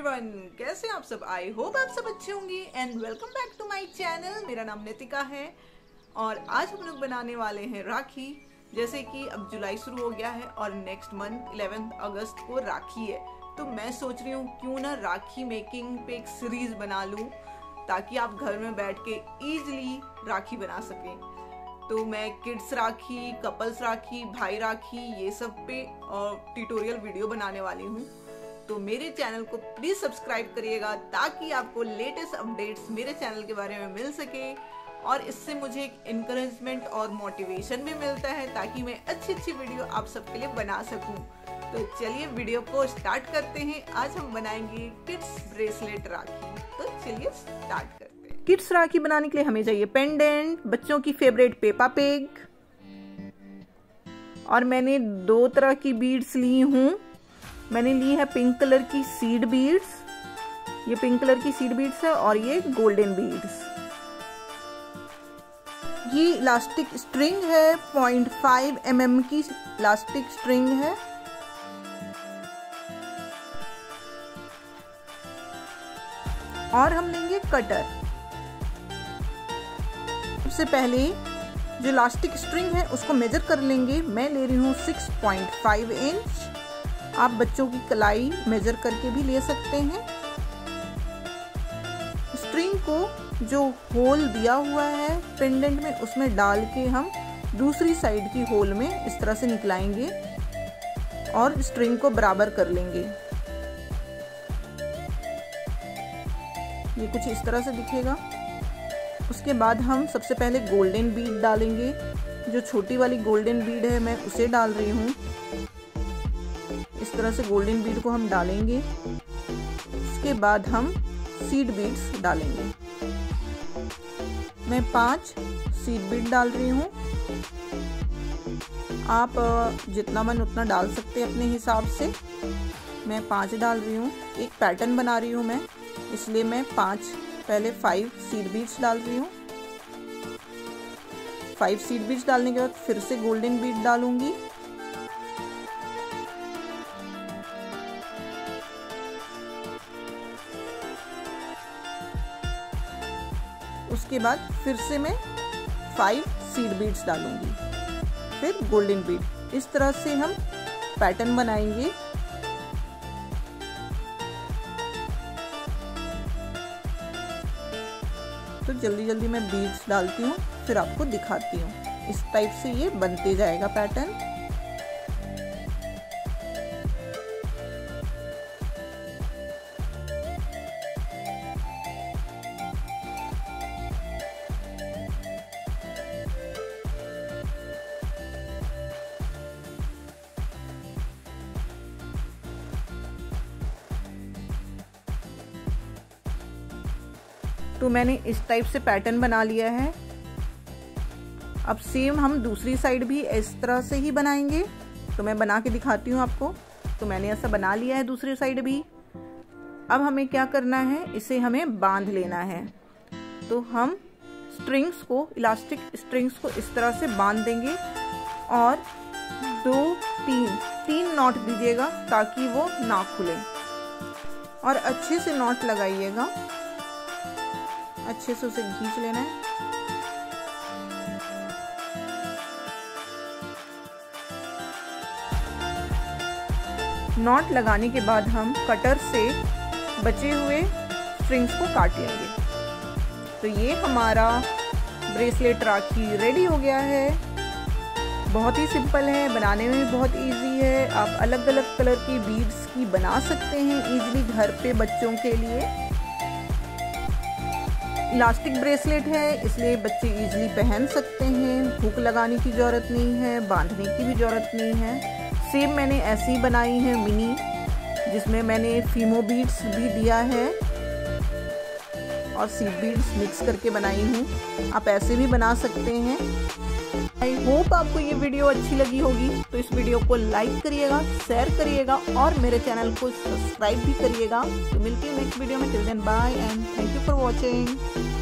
Everyone, कैसे आप सब? आई होप आप सब अच्छे होंगे and welcome back to my channel. मेरा नाम नितिका है और आज हम लोग बनाने वाले हैं राखी। जैसे कि अब जुलाई शुरू हो गया है और नेक्स्ट मंथ 11 अगस्त को राखी है, तो मैं सोच रही हूँ क्यों ना राखी मेकिंग पे एक सीरीज बना लूँ ताकि आप घर में बैठ के इजीली राखी बना सकें। तो मैं किड्स राखी, कपल्स राखी, भाई राखी, ये सब पे ट्यूटोरियल वीडियो बनाने वाली हूँ। तो मेरे चैनल को प्लीज सब्सक्राइब करिएगा ताकि आपको लेटेस्ट अपडेट्स मेरे चैनल के बारे में मिल सके और इससे मुझे एक इनकरेजमेंट और मोटिवेशन भी मिलता है ताकि मैं अच्छी अच्छी वीडियो आप सबके लिए बना सकूं। तो चलिए वीडियो को स्टार्ट करते हैं। आज हम बनाएंगे किड्स ब्रेसलेट राखी। तो चलिए स्टार्ट करते हैं। किड्स राखी बनाने के लिए हमें चाहिए पेंडेंट, बच्चों की फेवरेट पेपा पिग, और मैंने दो तरह की बीड्स ली हूँ। मैंने ली है पिंक कलर की सीड बीड्स, ये पिंक कलर की सीड बीड्स है, और ये गोल्डन बीड्स। ये इलास्टिक स्ट्रिंग है, 0.5 mm की इलास्टिक स्ट्रिंग है। और हम लेंगे कटर। सबसे पहले जो इलास्टिक स्ट्रिंग है उसको मेजर कर लेंगे। मैं ले रही हूँ 6.5 इंच। आप बच्चों की कलाई मेजर करके भी ले सकते हैं। स्ट्रिंग को जो होल दिया हुआ है पेंडेंट में उसमें डाल के हम दूसरी साइड की होल में इस तरह से निकलाएंगे और स्ट्रिंग को बराबर कर लेंगे। ये कुछ इस तरह से दिखेगा। उसके बाद हम सबसे पहले गोल्डन बीड डालेंगे। जो छोटी वाली गोल्डन बीड है मैं उसे डाल रही हूँ। इस तरह से गोल्डन बीड को हम डालेंगे। उसके बाद हम सीड बीड्स डालेंगे। मैं 5 सीड बीड डाल रही हूँ। आप जितना मन उतना डाल सकते हैं अपने हिसाब से। मैं 5 डाल रही हूँ। एक पैटर्न बना रही हूँ मैं, इसलिए मैं 5 सीड बीड्स डाल रही हूँ। 5 सीड बीड्स डालने के बाद फिर से गोल्डन बीड डालूंगी। उसके बाद फिर से मैं 5 सीड बीड्स डालूंगी, फिर गोल्डन बीड। इस तरह से हम पैटर्न बनाएंगे। तो जल्दी जल्दी मैं बीड्स डालती हूँ, फिर आपको दिखाती हूँ। इस टाइप से ये बनते जाएगा पैटर्न। तो मैंने इस टाइप से पैटर्न बना लिया है। अब सेम हम दूसरी साइड भी इस तरह से ही बनाएंगे। तो मैं बना के दिखाती हूँ आपको। तो मैंने ऐसा बना लिया है दूसरी साइड भी। अब हमें क्या करना है, इसे हमें बांध लेना है। तो हम स्ट्रिंग्स को, इलास्टिक स्ट्रिंग्स को इस तरह से बांध देंगे और 2-3 नॉट दीजिएगा ताकि वो ना खुले। और अच्छे से नॉट लगाइएगा, अच्छे से उसे खींच लेना है। नॉट लगाने के बाद हम कटर से बचे हुए स्ट्रिंग्स को काट लेंगे। तो ये हमारा ब्रेसलेट राखी रेडी हो गया है। बहुत ही सिंपल है, बनाने में भी बहुत इजी है। आप अलग अलग कलर की बीड्स की बना सकते हैं इजीली घर पे बच्चों के लिए। इलास्टिक ब्रेसलेट है इसलिए बच्चे इजीली पहन सकते हैं। हुक लगाने की ज़रूरत नहीं है, बांधने की भी ज़रूरत नहीं है। सेम मैंने ऐसी ही बनाई है मिनी, जिसमें मैंने फीमो बीड्स भी दिया है और सीड बीड्स मिक्स करके बनाई हूँ। आप ऐसे भी बना सकते हैं। आई होप आपको ये वीडियो अच्छी लगी होगी। तो इस वीडियो को लाइक करिएगा, शेयर करिएगा और मेरे चैनल को सब्सक्राइब भी करिएगा। तो मिलती है नेक्स्ट वीडियो में। Till then bye and thank you for watching.